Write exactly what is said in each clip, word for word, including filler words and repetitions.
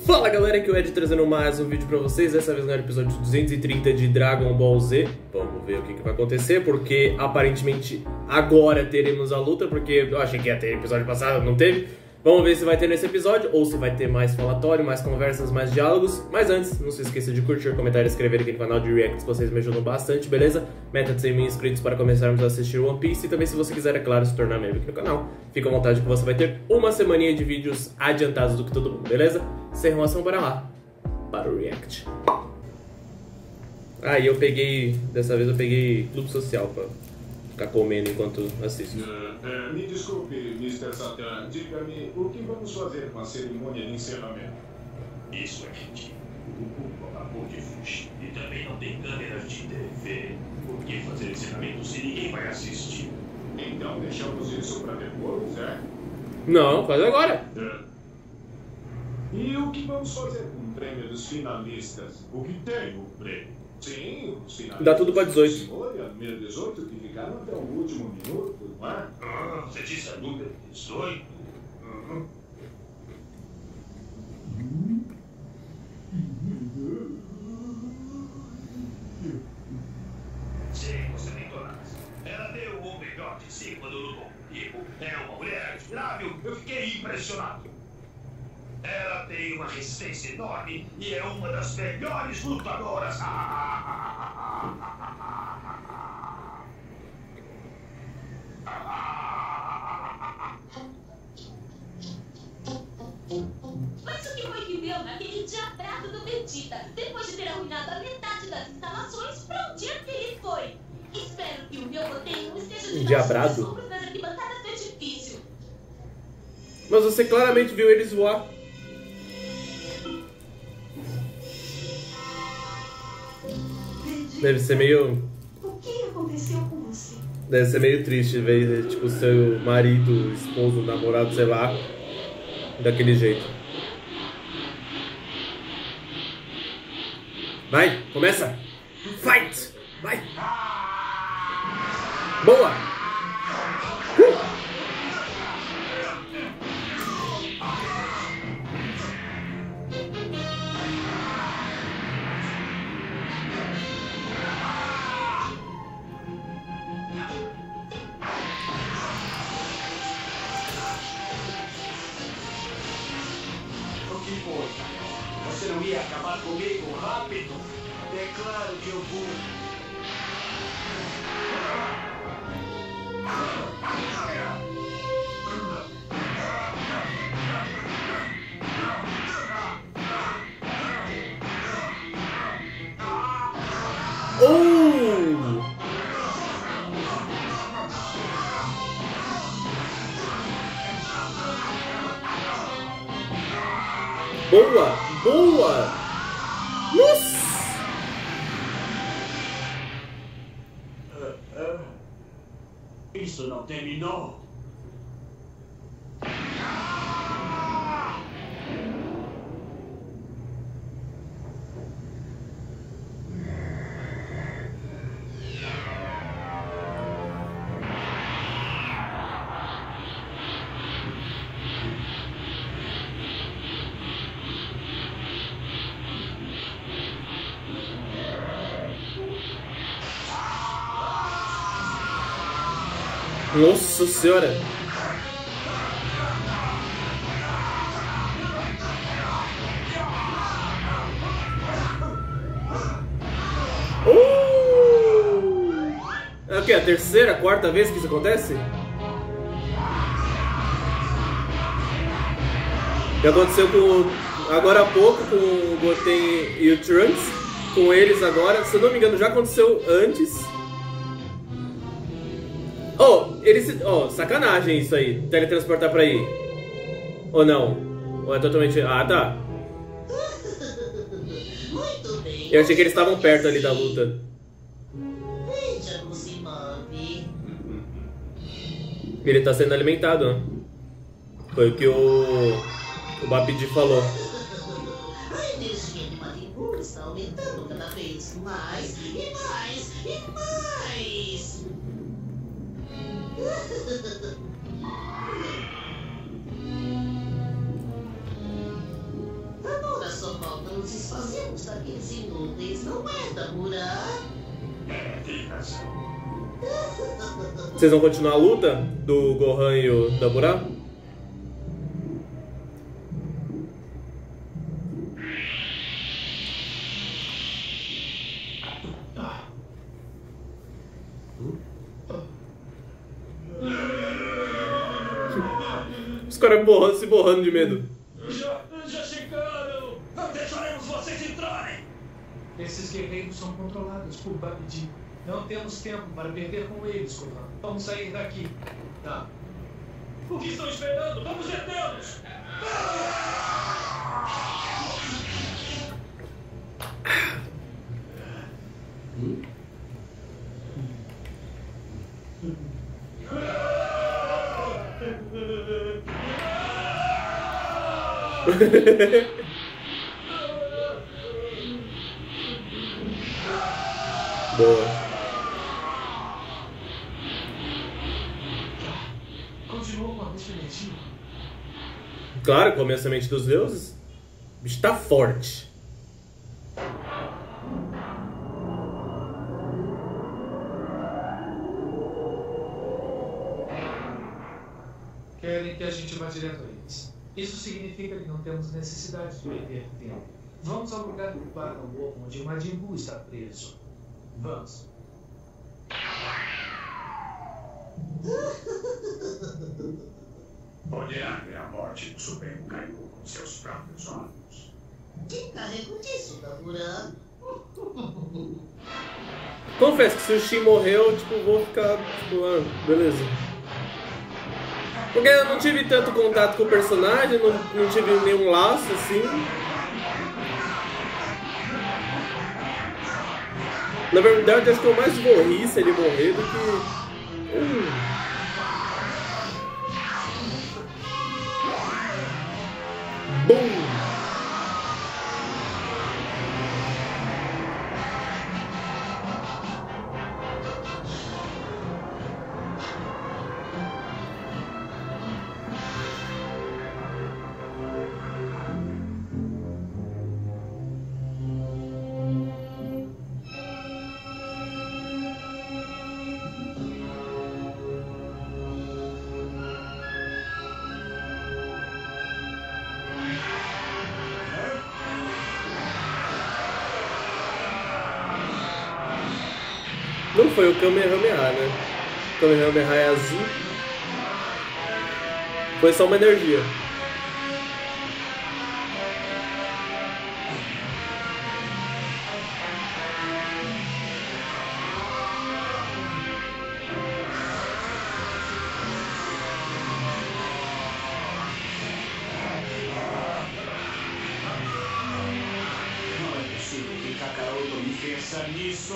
Fala galera, aqui é o Ed trazendo mais um vídeo pra vocês, dessa vez no episódio duzentos e trinta de Dragon Ball Z. Vamos ver o que, que vai acontecer, porque aparentemente agora teremos a luta, porque eu achei que ia ter episódio passado, não teve. Vamos ver se vai ter nesse episódio, ou se vai ter mais falatório, mais conversas, mais diálogos. Mas antes, não se esqueça de curtir, comentar e inscrever aqui no canal de Reacts, vocês me ajudam bastante, beleza? Meta de cem mil inscritos para começarmos a assistir One Piece. E também, se você quiser, é claro, se tornar membro aqui no canal, fica à vontade que você vai ter uma semaninha de vídeos adiantados do que todo mundo, beleza? Sem enrolação, para lá, para o React. Ah, e eu peguei, dessa vez eu peguei Clube Social pra ficar comendo enquanto assisto. Uh, uh, me desculpe, mister Satan, diga-me, o que vamos fazer com a cerimônia de encerramento? Isso é mentira. O Goku acabou de fugir e também não tem câmeras de T V. Por que fazer encerramento se ninguém vai assistir? Então deixamos isso para depois, é? Não, faz agora. Uh, e o que vamos fazer com o prêmio dos finalistas? O que tem o prêmio? Sim, os finalistas. Dá tudo pra dezoito. Olha, número dezoito que ficaram até o último minuto, não é? Ah, você disse a número dezoito? Uhum. Sim, você tem toda razão. Ela deu o melhor de si quando lutou comigo. É uma mulher admirável. Eu fiquei impressionado. Ela tem uma resistência enorme e é uma das melhores lutadoras. Mas o que foi que deu naquele diabrado do Vegeta, depois de ter arruinado a metade das instalações, pra onde é que ele foi? Espero que o meu roteiro não esteja de Diabrado? nas arquibancadas do edifício. Mas você claramente viu eles voar. Deve ser meio... O que aconteceu com você? Deve ser meio triste ver, tipo, seu marido, esposo, namorado, sei lá, daquele jeito. Vai, começa! Fight! Vai! Boa! Uh! Você não ia acabar comigo rápido? É claro que eu vou. Oh! Boa! Boa! Nossa! Uh, uh, isso não terminou. Nossa senhora! Uh! É o que? A terceira, quarta vez que isso acontece? Já aconteceu com agora há pouco com o Goten e o Trunks, com eles agora. Se eu não me engano, já aconteceu antes. Oh, eles. Oh, sacanagem isso aí. Teletransportar pra aí. Ou não? Ou é totalmente. Ah, tá. Muito bem. Eu achei que eles estavam perto ali da luta. Veja como se move. Ele tá sendo alimentado, né? Foi o que o. O Babidi falou. A energia do Majin está aumentando cada vez mais e mais e mais. Vamos desfazemos daqueles inúteis, não é, Dabura? É, tem razão. Vocês vão continuar a luta do Gohan e o Dabura? Os caras borrando, se borrando de medo. Já, já chegaram! Não deixaremos vocês entrarem! Esses guerreiros são controlados por Babidi. Não temos tempo para perder com eles, Gohan. Vamos sair daqui. Tá. O que estão esperando? Vamos detê-los! Boa. Continuou com a mesma energia. Claro, come a semente dos deuses. O bicho tá forte. Querem que a gente vá direto a eles. Isso significa que não temos necessidade de perder tempo. Vamos ao lugar do Dragon onde o Majin Buu está preso. Vamos. Poderá ver a morte do Supremo Kaiô com seus próprios olhos. Que carrego disso, Dabura? Confesso que se o Shin morreu, tipo, vou ficar, tipo, ah, beleza. Porque eu não tive tanto contato com o personagem, não, não tive nenhum laço, assim. Na verdade, acho que eu mais vou rir se ele morrer do que... Hum. Bum! Não foi o Kamehameha, né? O Kamehameha é azul. Foi só uma energia. Não é possível que Kakaroto me pensa nisso!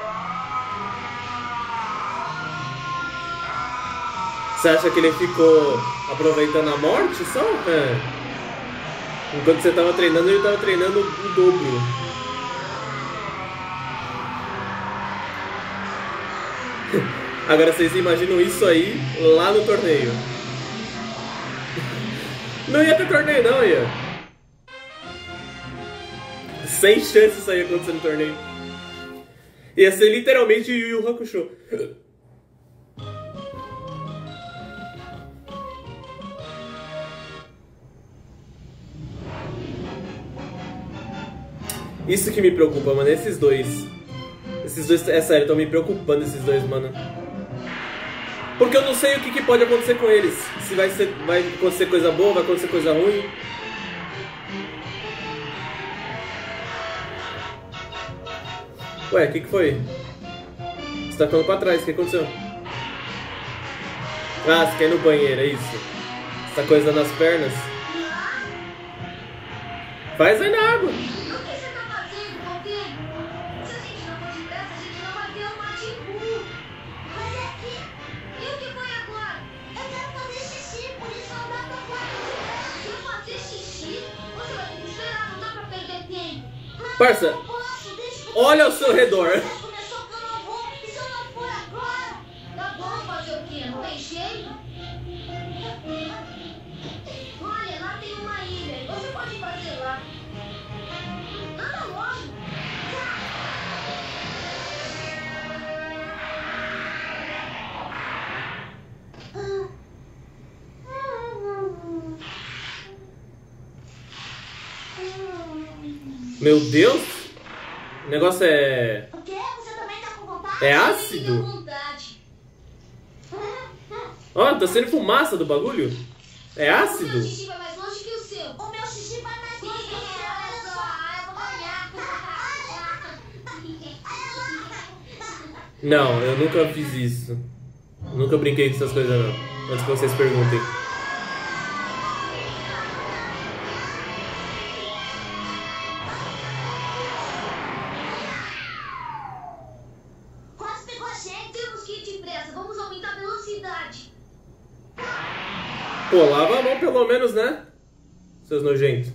Você acha que ele ficou aproveitando a morte só? É. Enquanto você tava treinando, ele tava treinando o dobro. Agora vocês imaginam isso aí lá no torneio. Não ia ter torneio não, ia. Sem chance isso aí acontecer no torneio. Ia ser literalmente Yu Yu Hakusho. Isso que me preocupa, mano, esses dois. Esses dois, é sério, estão me preocupando esses dois, mano. Porque eu não sei o que, que pode acontecer com eles. Se vai, ser, vai acontecer coisa boa, vai acontecer coisa ruim. Ué, o que, que foi? Você tá ficando pra trás, o que aconteceu? Ah, você quer ir no banheiro, é isso? Essa coisa nas pernas? Faz aí na água. Parça, olha ao seu redor. Começou que eu não vou, e se eu não for agora? Tá bom, fazer o quê? Não tem jeito? Olha, lá tem uma ilha, você pode fazer lá. Meu Deus! O negócio é... O quê? Você também tá com vontade? É Eu ácido? tenho vontade. Ó, tá saindo fumaça do bagulho? É O meu ácido? xixi vai mais longe que o seu. O meu xixi vai mais longe que o seu. Olha só, eu vou ganhar. Não, eu nunca fiz isso. Nunca brinquei com essas coisas não. Antes que vocês perguntem. Quase pegou a gente. Temos que ir depressa. Vamos aumentar a velocidade. Pô, lava a mão pelo menos, né? Seus nojentos.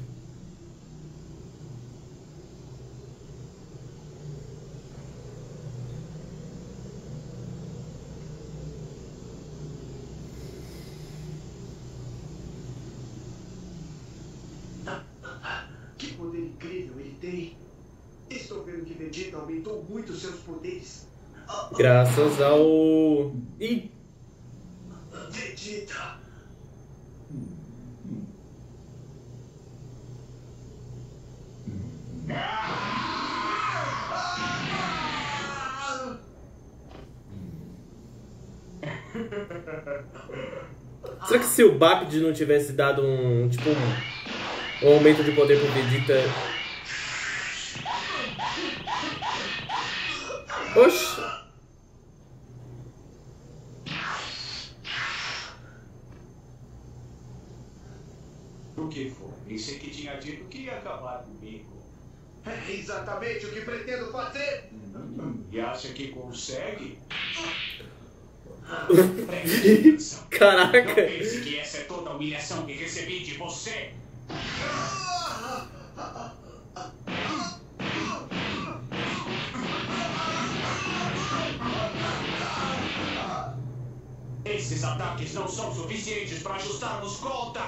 Que poder incrível ele tem. Estou vendo que Vegeta aumentou muito seus poderes. Graças ao... Ih! Vegeta! Será que se o Babidi não tivesse dado um... Tipo um... Um aumento de poder pro Vegeta... Oxi! O que foi? Pensei que tinha dito que ia acabar comigo. É exatamente o que pretendo fazer. Hum, e acha que consegue? Preste atenção. Não Caraca! pense que essa é toda a humilhação que recebi de você. Esses ataques não são suficientes para ajustarmos contas.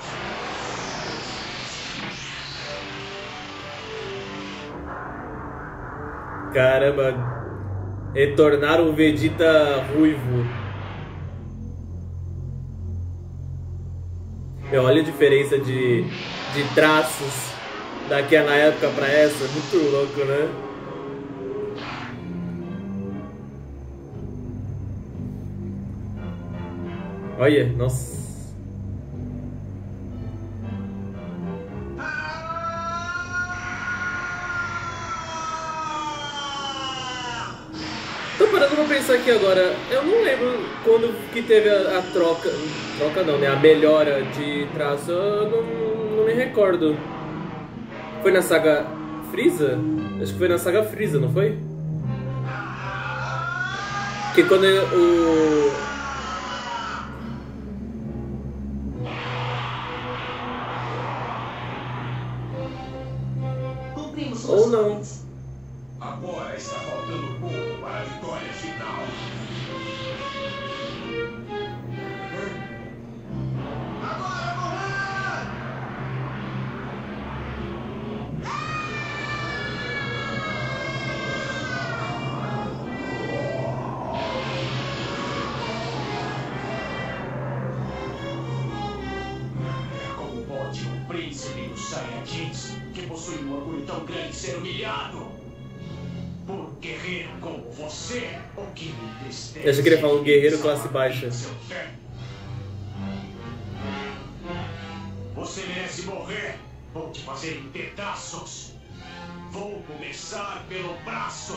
Caramba! Retornaram o Vegeta ruivo. Meu, olha a diferença de, de traços daqui na época pra essa. Muito louco, né? Olha, nossa. Tô parando pra pensar aqui agora. Eu não lembro quando que teve a, a troca. Troca não, né? A melhora de traço. Eu não, não me recordo. Foi na saga Frieza? Acho que foi na saga Frieza, não foi? Que quando o. Cumprimos Ou suas não. ordens. Agora está faltando pouco para a vitória final. Agora, Gohan! Como pode um príncipe dos Saiyajins, que possui um orgulho tão grande, ser humilhado? Por um guerreiro como você, o que me entristece. Eu achei que ele ia falar um guerreiro classe baixa. Seu fé. Você merece morrer. Vou te fazer em pedaços. Vou começar pelo braço.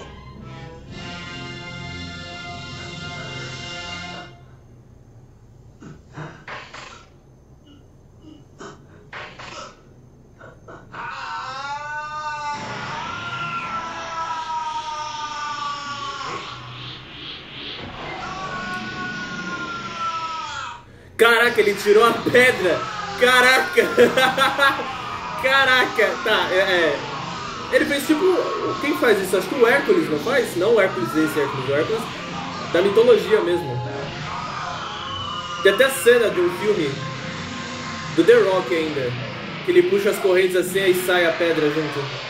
Caraca, ele tirou a pedra! Caraca! Caraca! Tá, é, é. Ele fez tipo. Quem faz isso? Acho que o Hércules não faz? Não o Hércules esse Hércules, o Hércules da mitologia mesmo. Tem até a cena de um filme do The Rock ainda. Que ele puxa as correntes assim e sai a pedra junto.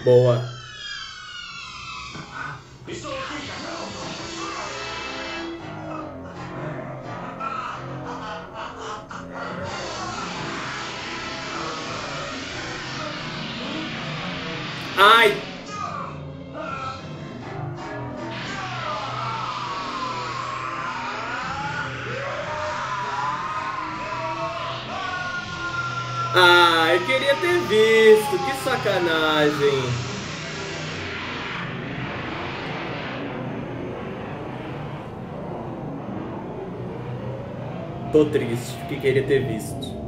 Boa. Estou aqui, Cacau. Ai! Ah, eu queria ter visto, que sacanagem. Tô triste, porque queria ter visto.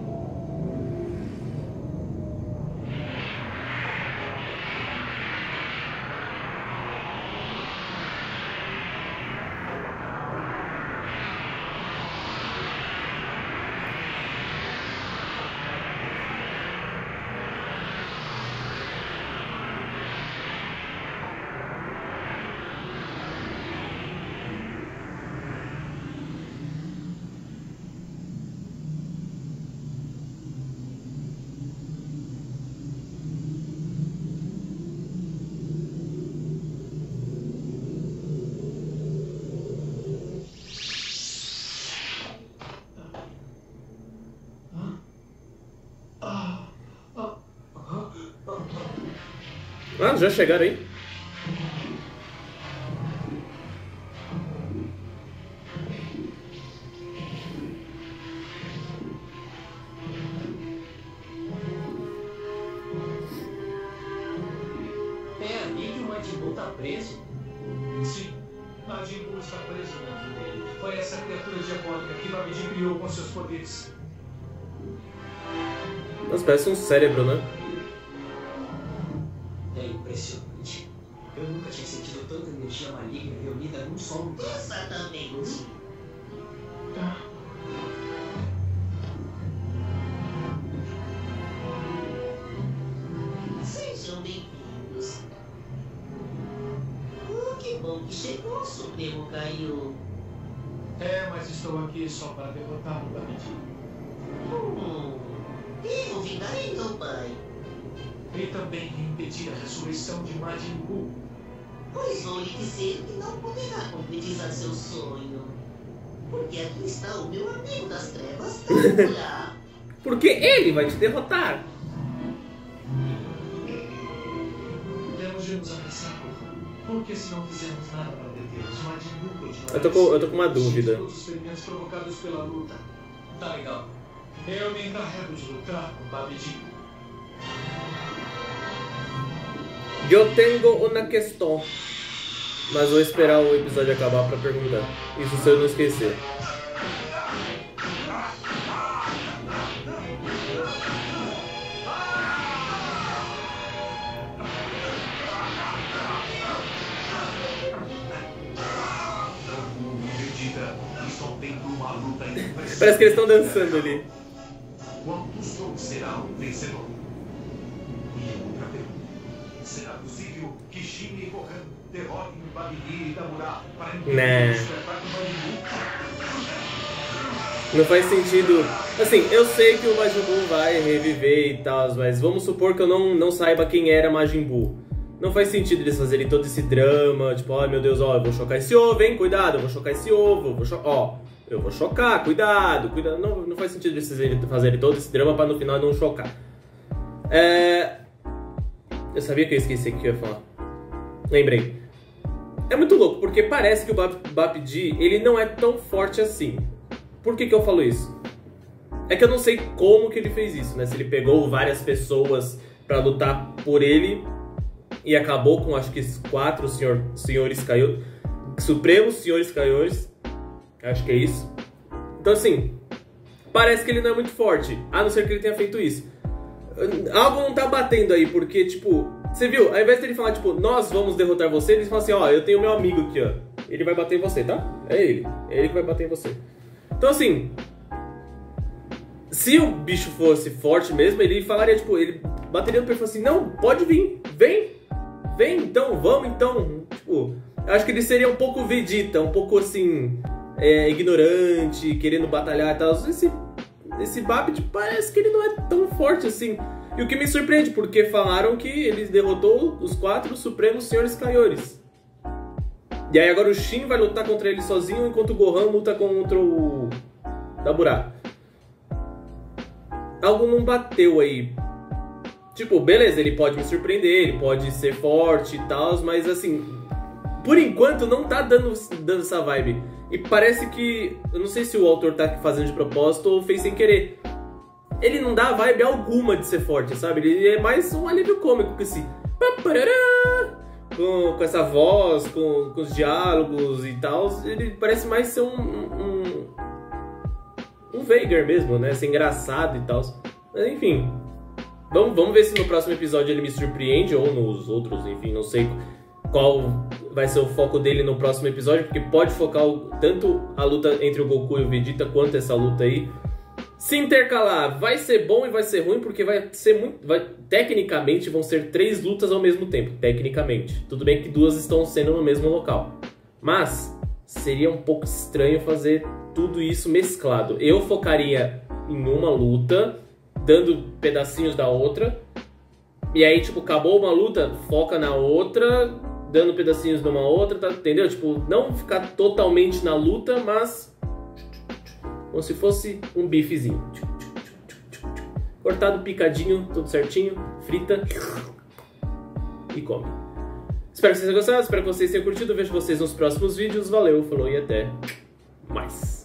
Ah, já chegaram aí? É ali que o Majin Buu tá preso? Sim, Majin Buu está preso dentro dele. Foi essa criatura diabólica que Babidi criou com seus poderes. Nossa, parece um cérebro, né? É impressionante. Eu nunca tinha sentido tanta energia maligna reunida num só lugar. Exatamente. Sejam bem-vindos. Oh, que bom que chegou, Supremo Kaiô. É, mas estou aqui só para derrotar o Babidi. Hum, eu vingarei meu pai. E também impedir a ressurreição de Majin Buu. Pois vou lhe dizer que não poderá concretizar seu sonho. Porque aqui está o meu amigo das trevas, Drácula. Porque ele vai te derrotar. Temos de nos apressar, porque se não fizermos nada para detê-los, Majin Buu continuará. Eu tô com, eu tô com uma dúvida. Todos os ferimentos provocados pela luta. Tá legal. Eu me encarrego de lutar com Babidi. Eu tenho uma questão, mas vou esperar o episódio acabar pra perguntar. Isso se eu não esquecer. Parece que eles estão dançando ali. Quantos será o vencedor? E outra pergunta. Será possível que Shin e Gohan derrotem Babidi e Damura para impedir Né. o espetáculo Majin Não faz sentido. Assim, eu sei que o Majin Buu vai reviver e tal, mas vamos supor que eu não, não saiba quem era Majin Buu. Não faz sentido eles fazerem todo esse drama, tipo, ó, meu Deus, ó, eu vou chocar esse ovo, hein, cuidado, eu vou chocar esse ovo, eu vou cho ó, eu vou chocar, cuidado, cuidado. Não, não faz sentido eles fazerem, fazerem todo esse drama pra no final não chocar. É... Eu sabia que eu esqueci o que eu ia falar. Lembrei. É muito louco, porque parece que o Babidi, ele não é tão forte assim. Por que que eu falo isso? É que eu não sei como que ele fez isso, né? Se ele pegou várias pessoas pra lutar por ele e acabou com, acho que, quatro senhor, senhores Kaiô, Supremos Senhores Kaiôs. Acho que é isso. Então, assim, parece que ele não é muito forte, a não ser que ele tenha feito isso. Algo não tá batendo aí, porque, tipo, você viu? Ao invés dele falar, tipo, nós vamos derrotar você, ele fala assim, ó, eu tenho meu amigo aqui, ó. Ele vai bater em você, tá? É ele. É ele que vai bater em você. Então, assim, se o bicho fosse forte mesmo, ele falaria, tipo, ele bateria no peito e falaria assim, não, pode vir, vem, vem, então, vamos, então. Tipo, eu acho que ele seria um pouco Vegeta, um pouco, assim, é, ignorante, querendo batalhar e tal. Esse, esse Babidi parece que ele não é tão forte assim. E o que me surpreende, porque falaram que ele derrotou os quatro Supremos Senhores Kaiores. E aí agora o Shin vai lutar contra ele sozinho, enquanto o Gohan luta contra o Dabura. Algo não bateu aí. Tipo, beleza, ele pode me surpreender, ele pode ser forte e tal, mas assim, por enquanto não tá dando, dando essa vibe. E parece que, eu não sei se o autor tá fazendo de propósito ou fez sem querer. Ele não dá vibe alguma de ser forte, sabe? Ele é mais um alívio cômico que assim, com, com essa voz, com, com os diálogos e tal. Ele parece mais ser um, um, um Veigar mesmo, né? Ser engraçado e tal. Mas enfim... Vamos, vamos ver se no próximo episódio ele me surpreende, ou nos outros, enfim, não sei qual vai ser o foco dele no próximo episódio, porque pode focar o, tanto a luta entre o Goku e o Vegeta, quanto essa luta aí. Se intercalar, vai ser bom e vai ser ruim, porque vai ser muito... Vai, tecnicamente, vão ser três lutas ao mesmo tempo, tecnicamente. Tudo bem que duas estão sendo no mesmo local. Mas, seria um pouco estranho fazer tudo isso mesclado. Eu focaria em uma luta... dando pedacinhos da outra, e aí, tipo, acabou uma luta, foca na outra, dando pedacinhos de uma outra, tá, entendeu? Tipo, não ficar totalmente na luta, mas como se fosse um bifezinho. Cortado, picadinho, tudo certinho, frita e come. Espero que vocês tenham gostado, espero que vocês tenham curtido, vejo vocês nos próximos vídeos, valeu, falou e até mais.